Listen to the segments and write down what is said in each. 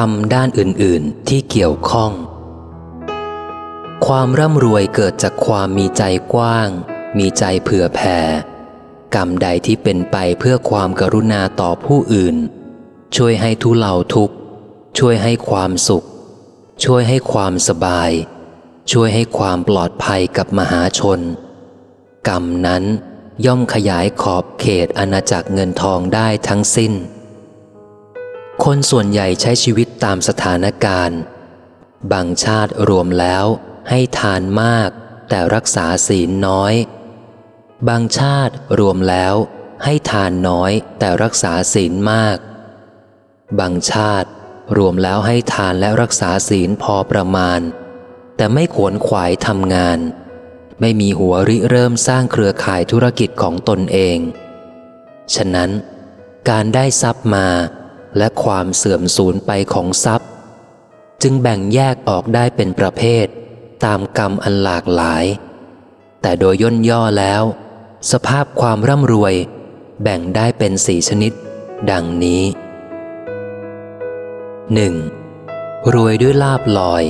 รมด้านอื่นๆที่เกี่ยวข้องความร่ำรวยเกิดจากความมีใจกว้างมีใจเผื่อแผ่กรรมใดที่เป็นไปเพื่อความกรุณาต่อผู้อื่นช่วยให้ทุเลาทุกข์ช่วยให้ความสุขช่วยให้ความสบายช่วยให้ความปลอดภัยกับมหาชนกรรมนั้นย่อมขยายขอบเขตอาณาจักรเงินทองได้ทั้งสิ้นคนส่วนใหญ่ใช้ชีวิตตามสถานการณ์บางชาติรวมแล้วให้ทานมากแต่รักษาศีลน้อยบางชาติรวมแล้วให้ทานน้อยแต่รักษาศีลมากบางชาติรวมแล้วให้ทานและรักษาศีลพอประมาณแต่ไม่ขวนขวายทำงานไม่มีหัวริเริ่มสร้างเครือข่ายธุรกิจของตนเองฉะนั้นการได้ทรัพย์มาและความเสื่อมสูญไปของทรัพย์จึงแบ่งแยกออกได้เป็นประเภทตามกรรมอันหลากหลายแต่โดยย่นย่อแล้วสภาพความร่ำรวยแบ่งได้เป็น4ชนิดดังนี้ 1. รวยด้วยลาภลอย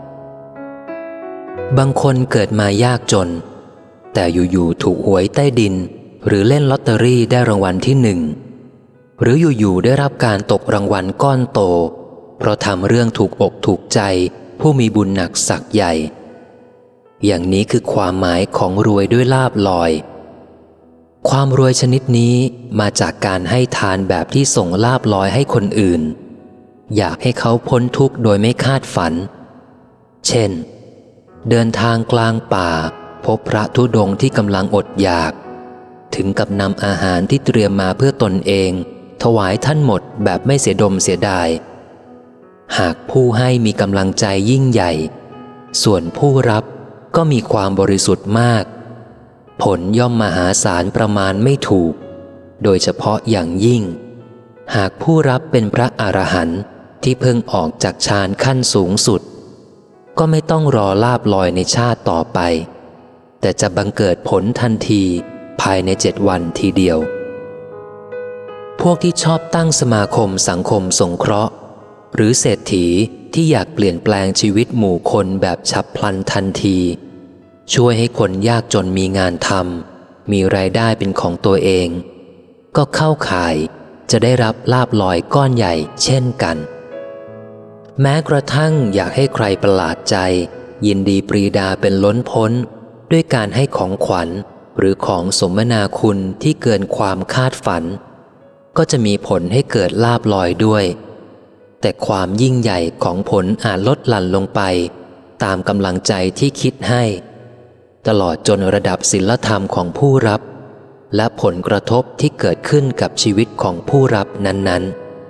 บางคนเกิดมายากจนแต่อยู่ๆถูกหวยใต้ดินหรือเล่นลอตเตอรี่ได้รางวัลที่1หรืออยู่ๆได้รับการตกรางวัลก้อนโตเพราะทำเรื่องถูกอกถูกใจผู้มีบุญหนักศักย์ใหญ่อย่างนี้คือความหมายของรวยด้วยลาภลอยความรวยชนิดนี้มาจากการให้ทานแบบที่ส่งลาภลอยให้คนอื่นอยากให้เขาพ้นทุกข์โดยไม่คาดฝันเช่นเดินทางกลางป่าพบพระธุดงค์ที่กำลังอดอยากถึงกับนำอาหารที่เตรียมมาเพื่อตนเองถวายท่านหมดแบบไม่เสียดมเสียดายหากผู้ให้มีกำลังใจยิ่งใหญ่ส่วนผู้รับก็มีความบริสุทธิ์มากผลย่อมมหาศาลประมาณไม่ถูกโดยเฉพาะอย่างยิ่งหากผู้รับเป็นพระอรหันต์ที่เพิ่งออกจากฌานขั้นสูงสุดก็ไม่ต้องรอลาภลอยในชาติต่อไปแต่จะบังเกิดผลทันทีภายใน7 วันทีเดียวพวกที่ชอบตั้งสมาคมสังคมสงเคราะห์หรือเศรษฐีที่อยากเปลี่ยนแปลงชีวิตหมู่คนแบบฉับพลันทันทีช่วยให้คนยากจนมีงานทำมีรายได้เป็นของตัวเองก็เข้าข่ายจะได้รับลาภลอยก้อนใหญ่เช่นกันแม้กระทั่งอยากให้ใครประหลาดใจยินดีปรีดาเป็นล้นพ้นด้วยการให้ของขวัญหรือของสมนาคุณที่เกินความคาดฝันก็จะมีผลให้เกิดลาภลอยด้วยแต่ความยิ่งใหญ่ของผลอาจลดหลั่นลงไปตามกำลังใจที่คิดให้ตลอดจนระดับศีลธรรมของผู้รับและผลกระทบที่เกิดขึ้นกับชีวิตของผู้รับนั้น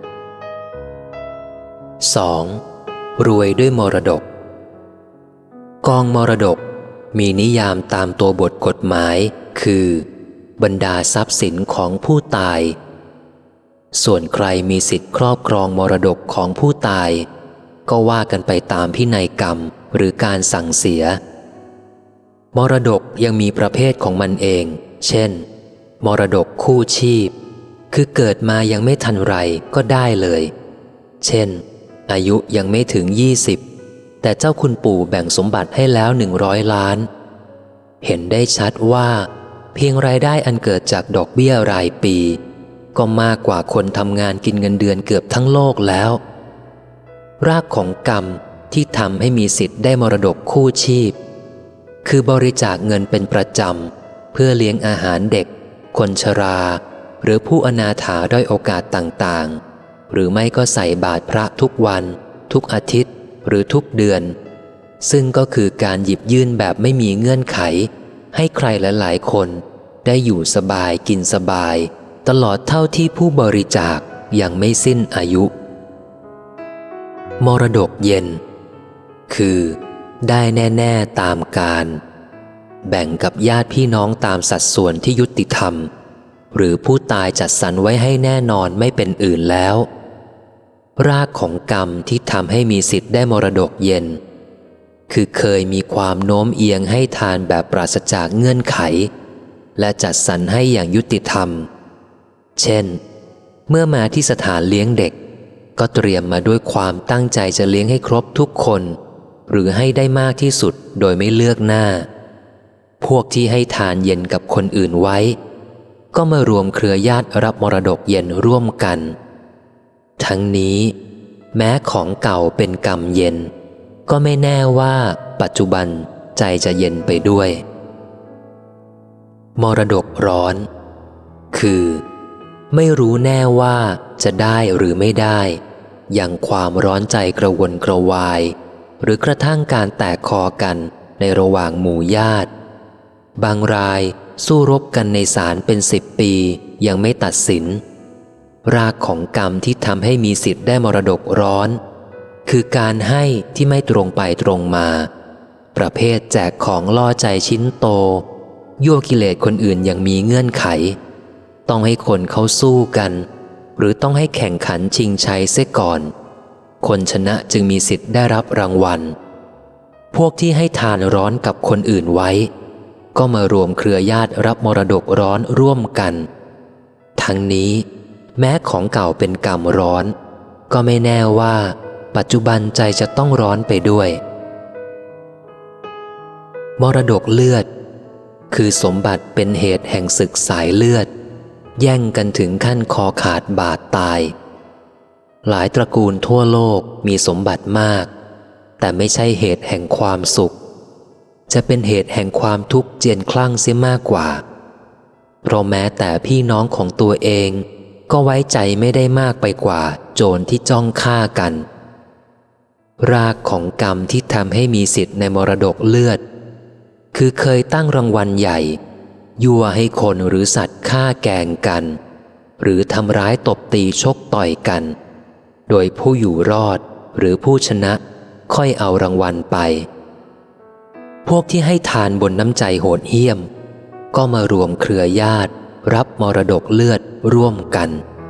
ๆ 2. รวยด้วยมรดกกองมรดกมีนิยามตามตัวบทกฎหมายคือบรรดาทรัพย์สินของผู้ตายส่วนใครมีสิทธิ์ครอบครองมรดกของผู้ตายก็ว่ากันไปตามพินัยกรรมหรือการสั่งเสียมรดกยังมีประเภทของมันเองเช่นมรดกคู่ชีพคือเกิดมายังไม่ทันไรก็ได้เลยเช่นอายุยังไม่ถึง20แต่เจ้าคุณปู่แบ่งสมบัติให้แล้ว100 ล้านเห็นได้ชัดว่าเพียงรายได้อันเกิดจากดอกเบี้ยรายปีก็มากกว่าคนทำงานกินเงินเดือนเกือบทั้งโลกแล้วรากของกรรมที่ทำให้มีสิทธิ์ได้มรดกคู่ชีพคือบริจาคเงินเป็นประจำเพื่อเลี้ยงอาหารเด็กคนชราหรือผู้อนาถาด้อยโอกาสต่างๆหรือไม่ก็ใส่บาตรพระทุกวันทุกอาทิตย์หรือทุกเดือนซึ่งก็คือการหยิบยื่นแบบไม่มีเงื่อนไขให้ใครหลายๆคนได้อยู่สบายกินสบายตลอดเท่าที่ผู้บริจาคยังไม่สิ้นอายุมรดกเย็นคือได้แน่ๆตามการแบ่งกับญาติพี่น้องตามสัดส่วนที่ยุติธรรมหรือผู้ตายจัดสรรไว้ให้แน่นอนไม่เป็นอื่นแล้วรากของกรรมที่ทำให้มีสิทธิ์ได้มรดกเย็นคือเคยมีความโน้มเอียงให้ทานแบบปราศจากเงื่อนไขและจัดสรรให้อย่างยุติธรรมเช่นเมื่อมาที่สถานเลี้ยงเด็กก็เตรียมมาด้วยความตั้งใจจะเลี้ยงให้ครบทุกคนหรือให้ได้มากที่สุดโดยไม่เลือกหน้าพวกที่ให้ทานเย็นกับคนอื่นไว้ก็มารวมเครือญาติรับมรดกเย็นร่วมกันทั้งนี้แม้ของเก่าเป็นกรรมเย็นก็ไม่แน่ว่าปัจจุบันใจจะเย็นไปด้วยมรดกร้อนคือไม่รู้แน่ว่าจะได้หรือไม่ได้อย่างความร้อนใจกระวนกระวายหรือกระทั่งการแตกคอกันในระหว่างหมู่ญาติบางรายสู้รบกันในศาลเป็น10 ปียังไม่ตัดสินรากของกรรมที่ทำให้มีสิทธิ์ได้มรดกร้อนคือการให้ที่ไม่ตรงไปตรงมาประเภทแจกของล่อใจชิ้นโตยั่วกิเลสคนอื่นอย่างมีเงื่อนไขต้องให้คนเขาสู้กันหรือต้องให้แข่งขันชิงชัยเสียก่อนคนชนะจึงมีสิทธิ์ได้รับรางวัลพวกที่ให้ทานร้อนกับคนอื่นไว้ก็มารวมเครือญาติรับมรดกร้อนร่วมกันทั้งนี้แม้ของเก่าเป็นกรรมร้อนก็ไม่แน่ว่าปัจจุบันใจจะต้องร้อนไปด้วยมรดกเลือดคือสมบัติเป็นเหตุแห่งศึกสายเลือดแย่งกันถึงขั้นคอขาดบาดตายหลายตระกูลทั่วโลกมีสมบัติมากแต่ไม่ใช่เหตุแห่งความสุขจะเป็นเหตุแห่งความทุกข์เจียนคลั่งเสียมากกว่าเพราะแม้แต่พี่น้องของตัวเองก็ไว้ใจไม่ได้มากไปกว่าโจรที่จ้องฆ่ากันรากของกรรมที่ทำให้มีสิทธิ์ในมรดกเลือดคือเคยตั้งรางวัลใหญ่ยั่วให้คนหรือสัตว์ฆ่าแกล้งกันหรือทำร้ายตบตีชกต่อยกันโดยผู้อยู่รอดหรือผู้ชนะค่อยเอารางวัลไปพวกที่ให้ทานบนน้ำใจโหดเหี้ยมก็มารวมเครือญาติรับมรดกเลือดร่วมกัน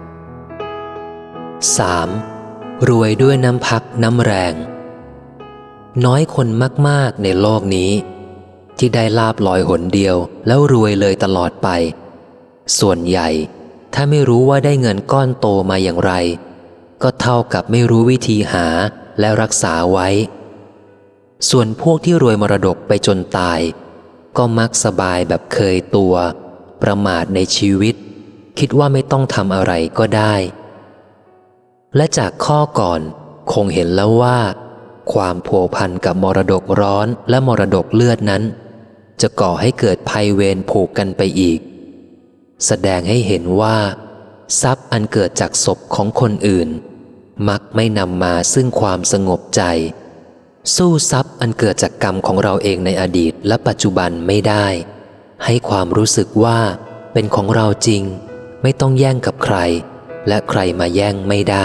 3. รวยด้วยน้ำพักน้ำแรงน้อยคนมากๆในโลกนี้ที่ได้ลาภลอยหนเดียวแล้วรวยเลยตลอดไปส่วนใหญ่ถ้าไม่รู้ว่าได้เงินก้อนโตมาอย่างไรก็เท่ากับไม่รู้วิธีหาและรักษาไว้ส่วนพวกที่รวยมรดกไปจนตายก็มักสบายแบบเคยตัวประมาทในชีวิตคิดว่าไม่ต้องทำอะไรก็ได้และจากข้อก่อนคงเห็นแล้วว่าความพัวพันกับมรดกร้อนและมรดกเลือดนั้นจะก่อให้เกิดภัยเวรผูกกันไปอีกแสดงให้เห็นว่าทรัพย์อันเกิดจากศพของคนอื่นมักไม่นำมาซึ่งความสงบใจสู้ทรัพย์อันเกิดจากกรรมของเราเองในอดีตและปัจจุบันไม่ได้ให้ความรู้สึกว่าเป็นของเราจริงไม่ต้องแย่งกับใครและใครมาแย่งไม่ได้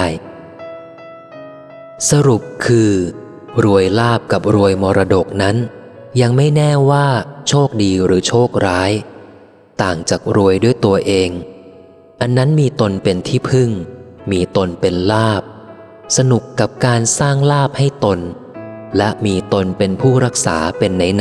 สรุปคือรวยลาภกับรวยมรดกนั้นยังไม่แน่ว่าโชคดีหรือโชคร้ายต่างจากรวยด้วยตัวเองอันนั้นมีตนเป็นที่พึ่งมีตนเป็นลาภสนุกกับการสร้างลาภให้ตนและมีตนเป็นผู้รักษาเป็นไหน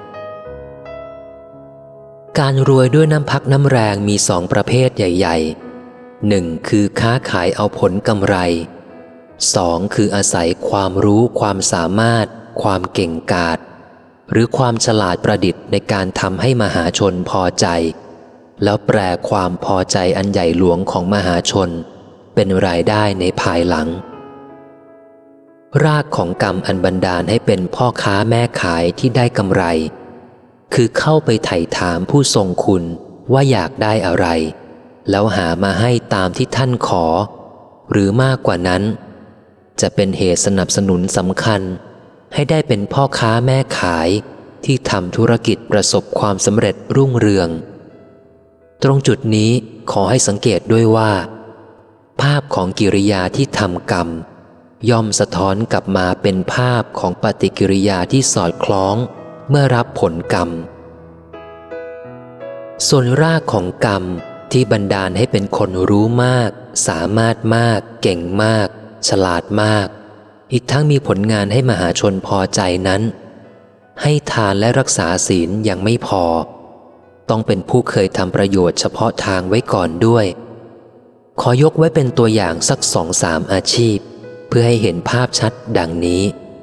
ๆการรวยด้วยน้ำพักน้ำแรงมีสองประเภทใหญ่ๆ 1. คือค้าขายเอาผลกำไร 2. คืออาศัยความรู้ความสามารถความเก่งกาจหรือความฉลาดประดิษฐ์ในการทำให้มหาชนพอใจแล้วแปลความพอใจอันใหญ่หลวงของมหาชนเป็นรายได้ในภายหลังรากของกรรมอันบันดาลให้เป็นพ่อค้าแม่ขายที่ได้กำไรคือเข้าไปไถ่ถามผู้ทรงคุณว่าอยากได้อะไรแล้วหามาให้ตามที่ท่านขอหรือมากกว่านั้นจะเป็นเหตุสนับสนุนสำคัญให้ได้เป็นพ่อค้าแม่ขายที่ทำธุรกิจประสบความสำเร็จรุ่งเรืองตรงจุดนี้ขอให้สังเกตด้วยว่าภาพของกิริยาที่ทำกรรมย่อมสะท้อนกลับมาเป็นภาพของปฏิกิริยาที่สอดคล้องเมื่อรับผลกรรมส่วนรากของกรรมที่บันดาลให้เป็นคนรู้มากสามารถมากเก่งมากฉลาดมากอีกทั้งมีผลงานให้มหาชนพอใจนั้นให้ทานและรักษาศีลยังไม่พอต้องเป็นผู้เคยทำประโยชน์เฉพาะทางไว้ก่อนด้วยขอยกไว้เป็นตัวอย่างสัก2-3อาชีพเพื่อให้เห็นภาพชัดดังนี้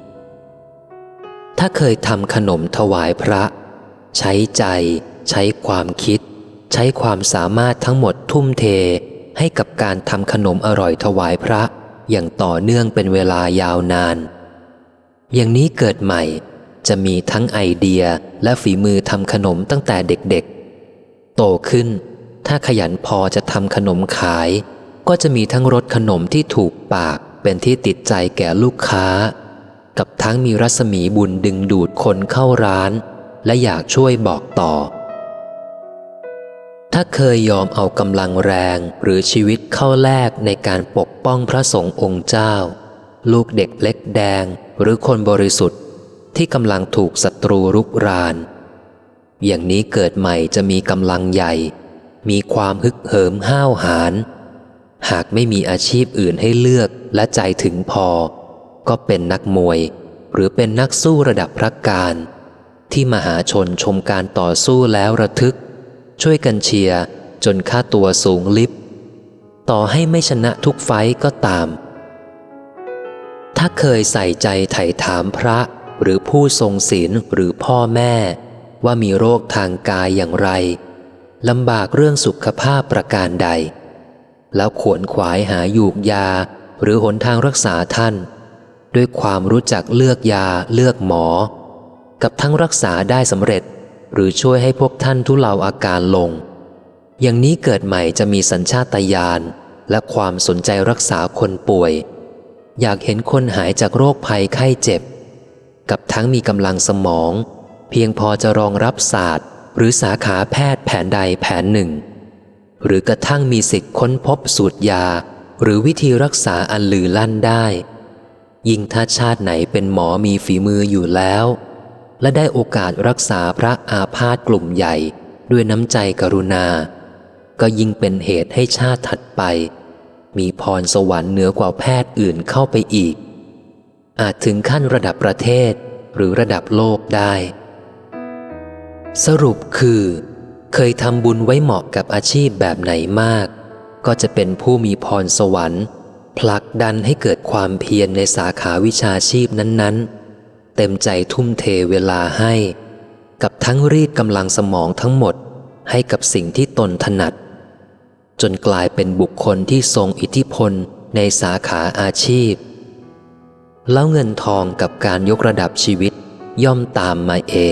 ถ้าเคยทำขนมถวายพระใช้ใจใช้ความคิดใช้ความสามารถทั้งหมดทุ่มเทให้กับการทำขนมอร่อยถวายพระอย่างต่อเนื่องเป็นเวลายาวนานอย่างนี้เกิดใหม่จะมีทั้งไอเดียและฝีมือทำขนมตั้งแต่เด็กๆโตขึ้นถ้าขยันพอจะทำขนมขายก็จะมีทั้งรสขนมที่ถูกปากเป็นที่ติดใจแก่ลูกค้ากับทั้งมีรัศมีบุญดึงดูดคนเข้าร้านและอยากช่วยบอกต่อถ้าเคยยอมเอากำลังแรงหรือชีวิตเข้าแลกในการปกป้องพระสงฆ์องค์เจ้าลูกเด็กเล็กแดงหรือคนบริสุทธิ์ที่กำลังถูกศัตรูรุกรานอย่างนี้เกิดใหม่จะมีกำลังใหญ่มีความฮึกเหิมห้าวหาญหากไม่มีอาชีพอื่นให้เลือกและใจถึงพอก็เป็นนักมวยหรือเป็นนักสู้ระดับพระการที่มหาชนชมการต่อสู้แล้วระทึกช่วยกันเชียร์จนค่าตัวสูงลิบต่อให้ไม่ชนะทุกไฟต์ก็ตามถ้าเคยใส่ใจไถ่ถามพระหรือผู้ทรงศีลหรือพ่อแม่ว่ามีโรคทางกายอย่างไรลำบากเรื่องสุขภาพประการใดแล้วขวนขวายหายูกยาหรือหนทางรักษาท่านด้วยความรู้จักเลือกยาเลือกหมอกับทั้งรักษาได้สำเร็จหรือช่วยให้พวกท่านทุเลาอาการลงอย่างนี้เกิดใหม่จะมีสัญชาตญาณและความสนใจรักษาคนป่วยอยากเห็นคนหายจากโรคภัยไข้เจ็บกับทั้งมีกำลังสมองเพียงพอจะรองรับศาสตร์หรือสาขาแพทย์แผนใดแผนหนึ่งหรือกระทั่งมีสิทธิ์ค้นพบสูตรยาหรือวิธีรักษาอันลือลั่นได้ยิ่งถ้าชาติไหนเป็นหมอมีฝีมืออยู่แล้วและได้โอกาสรักษาพระอาพาธกลุ่มใหญ่ด้วยน้ำใจกรุณาก็ยิ่งเป็นเหตุให้ชาติถัดไปมีพรสวรรค์เหนือกว่าแพทย์อื่นเข้าไปอีกอาจถึงขั้นระดับประเทศหรือระดับโลกได้สรุปคือเคยทำบุญไว้เหมาะกับอาชีพแบบไหนมากก็จะเป็นผู้มีพรสวรรค์ผลักดันให้เกิดความเพียรในสาขาวิชาชีพนั้นๆเต็มใจทุ่มเทเวลาให้กับทั้งรีดกำลังสมองทั้งหมดให้กับสิ่งที่ตนถนัดจนกลายเป็นบุคคลที่ทรงอิทธิพลในสาขาอาชีพแล้วเงินทองกับการยกระดับชีวิตย่อมตามมาเอง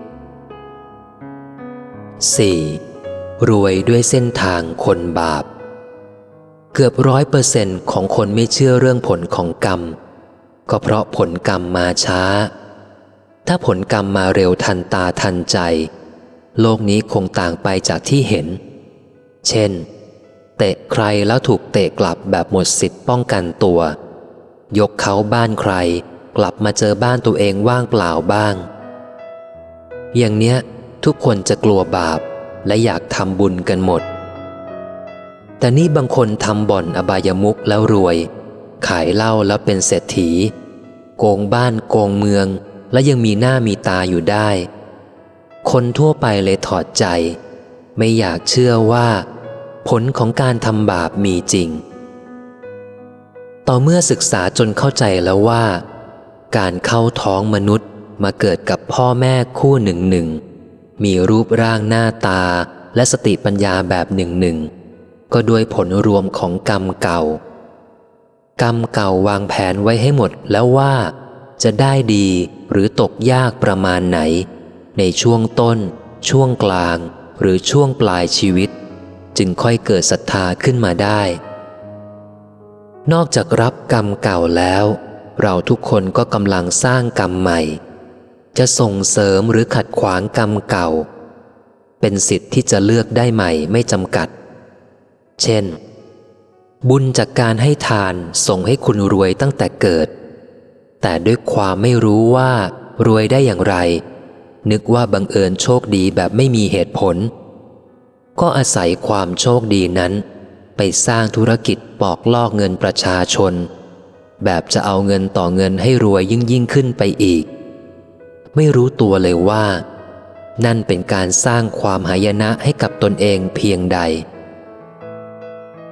4. รวยด้วยเส้นทางคนบาปเกือบ100%ของคนไม่เชื่อเรื่องผลของกรรมก็เพราะผลกรรมมาช้าถ้าผลกรรมมาเร็วทันตาทันใจโลกนี้คงต่างไปจากที่เห็นเช่นเตะใครแล้วถูกเตะกลับแบบหมดสิทธิ์ป้องกันตัวยกเขาบ้านใครกลับมาเจอบ้านตัวเองว่างเปล่าบ้างอย่างเนี้ยทุกคนจะกลัวบาปและอยากทำบุญกันหมดแต่นี่บางคนทำบ่อนอบายมุขแล้วรวยขายเหล้าแล้วเป็นเศรษฐีโกงบ้านโกงเมืองและยังมีหน้ามีตาอยู่ได้คนทั่วไปเลยถอดใจไม่อยากเชื่อว่าผลของการทำบาปมีจริงต่อเมื่อศึกษาจนเข้าใจแล้วว่าการเข้าท้องมนุษย์มาเกิดกับพ่อแม่คู่หนึ่งมีรูปร่างหน้าตาและสติปัญญาแบบหนึ่งก็ด้วยผลรวมของกรรมเก่ากรรมเก่าวางแผนไว้ให้หมดแล้วว่าจะได้ดีหรือตกยากประมาณไหนในช่วงต้นช่วงกลางหรือช่วงปลายชีวิตจึงค่อยเกิดศรัทธาขึ้นมาได้นอกจากรับกรรมเก่าแล้วเราทุกคนก็กำลังสร้างกรรมใหม่จะส่งเสริมหรือขัดขวางกรรมเก่าเป็นสิทธิ์ที่จะเลือกได้ใหม่ไม่จำกัดเช่นบุญจากการให้ทานส่งให้คุณรวยตั้งแต่เกิดแต่ด้วยความไม่รู้ว่ารวยได้อย่างไรนึกว่าบังเอิญโชคดีแบบไม่มีเหตุผลก็อาศัยความโชคดีนั้นไปสร้างธุรกิจปอกลอกเงินประชาชนแบบจะเอาเงินต่อเงินให้รวยยิ่งขึ้นไปอีกไม่รู้ตัวเลยว่านั่นเป็นการสร้างความหายนะให้กับตนเองเพียงใด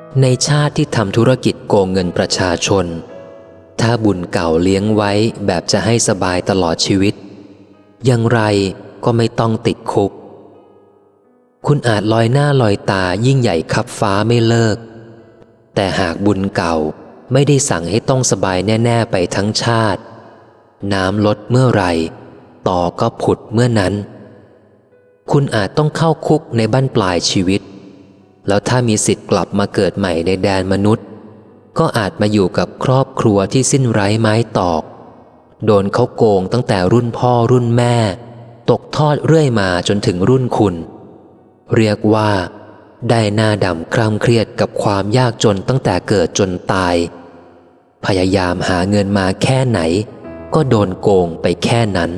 ในชาติที่ทำธุรกิจโกงเงินประชาชนถ้าบุญเก่าเลี้ยงไว้แบบจะให้สบายตลอดชีวิตอย่างไรก็ไม่ต้องติดคุกคุณอาจลอยหน้าลอยตายิ่งใหญ่คับฟ้าไม่เลิกแต่หากบุญเก่าไม่ได้สั่งให้ต้องสบายแน่ๆไปทั้งชาติน้ำลดเมื่อไหร่ต่อก็ผุดเมื่อนั้นคุณอาจต้องเข้าคุกในบั้นปลายชีวิตแล้วถ้ามีสิทธิ์กลับมาเกิดใหม่ในแดนมนุษย์ก็อาจมาอยู่กับครอบครัวที่สิ้นไร้ไม้ตอกโดนเขาโกงตั้งแต่รุ่นพ่อรุ่นแม่ตกทอดเรื่อยมาจนถึงรุ่นคุณเรียกว่าได้หน้าดำคร่ำเครียดกับความยากจนตั้งแต่เกิดจนตายพยายามหาเงินมาแค่ไหนก็โดนโกงไปแค่นั้น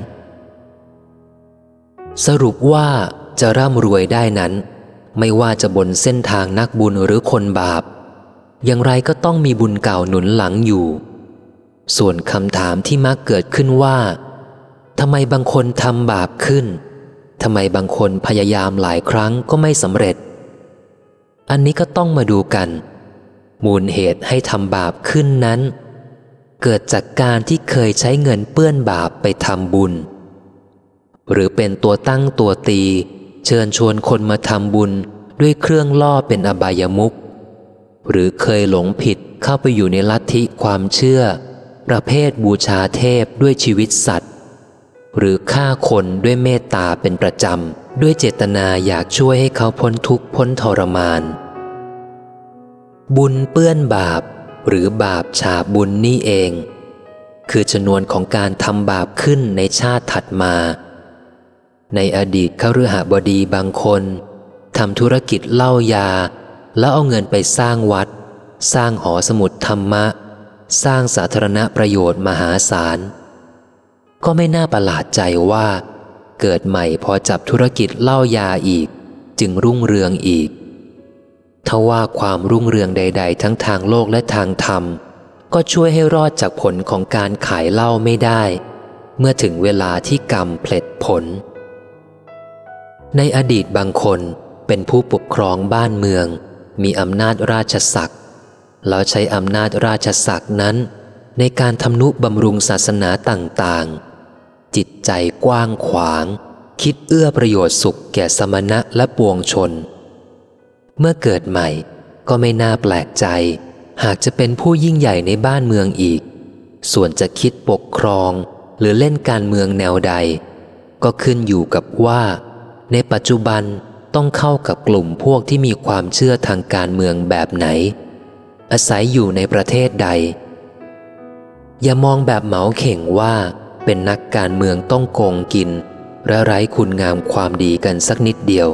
สรุปว่าจะร่ำรวยได้นั้นไม่ว่าจะบนเส้นทางนักบุญหรือคนบาปอย่างไรก็ต้องมีบุญเก่าหนุนหลังอยู่ส่วนคำถามที่มักเกิดขึ้นว่าทำไมบางคนทำบาปขึ้นทำไมบางคนพยายามหลายครั้งก็ไม่สำเร็จอันนี้ก็ต้องมาดูกันมูลเหตุให้ทำบาปขึ้นนั้นเกิดจากการที่เคยใช้เงินเปื้อนบาปไปทำบุญหรือเป็นตัวตั้งตัวตีเชิญชวนคนมาทำบุญด้วยเครื่องล่อเป็นอบายมุขหรือเคยหลงผิดเข้าไปอยู่ในลัทธิความเชื่อประเภทบูชาเทพด้วยชีวิตสัตว์หรือฆ่าคนด้วยเมตตาเป็นประจำด้วยเจตนาอยากช่วยให้เขาพ้นทุกข์พ้นทรมานบุญเปื้อนบาปหรือบาปฉาบบุญนี่เองคือชนวนของการทำบาปขึ้นในชาติถัดมาในอดีตคฤหบดีบางคนทำธุรกิจเหล้ายาแล้วเอาเงินไปสร้างวัดสร้างหอสมุดธรรมะสร้างสาธารณประโยชน์มหาศาลก็ไม่น่าประหลาดใจว่าเกิดใหม่พอจับธุรกิจเหล้ายาอีกจึงรุ่งเรืองอีกทว่าความรุ่งเรืองใดๆทั้งทางโลกและทางธรรมก็ช่วยให้รอดจากผลของการขายเหล้าไม่ได้เมื่อถึงเวลาที่กรรมเพลิดผลในอดีตบางคนเป็นผู้ปกครองบ้านเมืองมีอำนาจราชศักดิ์แล้วใช้อำนาจราชศักดิ์นั้นในการทำนุบำรุงศาสนาต่างๆจิตใจกว้างขวางคิดเอื้อประโยชน์สุขแก่สมณะและปวงชนเมื่อเกิดใหม่ก็ไม่น่าแปลกใจหากจะเป็นผู้ยิ่งใหญ่ในบ้านเมืองอีกส่วนจะคิดปกครองหรือเล่นการเมืองแนวใดก็ขึ้นอยู่กับว่าในปัจจุบันต้องเข้ากับกลุ่มพวกที่มีความเชื่อทางการเมืองแบบไหนอาศัยอยู่ในประเทศใดอย่ามองแบบเหมาเข่งว่าเป็นนักการเมืองต้องโกงกินและไร้คุณงามความดีกันสักนิดเดียว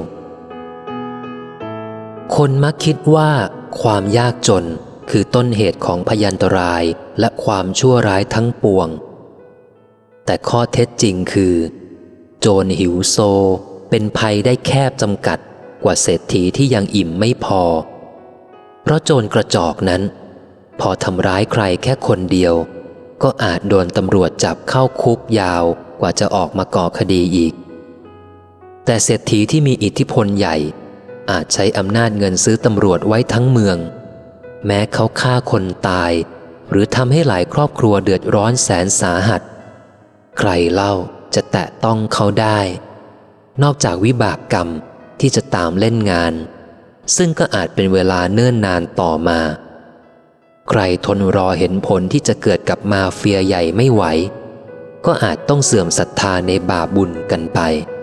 คนมักคิดว่าความยากจนคือต้นเหตุของพยันตรายและความชั่วร้ายทั้งปวงแต่ข้อเท็จจริงคือโจรหิวโซเป็นภัยได้แคบจำกัดกว่าเศรษฐีที่ยังอิ่มไม่พอเพราะโจรกระจอกนั้นพอทำร้ายใครแค่คนเดียวก็อาจโดนตำรวจจับเข้าคุกยาวกว่าจะออกมาก่อคดีอีกแต่เศรษฐีที่มีอิทธิพลใหญ่อาจใช้อำนาจเงินซื้อตำรวจไว้ทั้งเมืองแม้เขาฆ่าคนตายหรือทำให้หลายครอบครัวเดือดร้อนแสนสาหัสใครเล่าจะแตะต้องเขาได้นอกจากวิบากกรรมที่จะตามเล่นงานซึ่งก็อาจเป็นเวลาเนิ่นนานต่อมาใครทนรอเห็นผลที่จะเกิดกับมาเฟียใหญ่ไม่ไหวก็อาจต้องเสื่อมศรัทธาในบาปบุญกันไป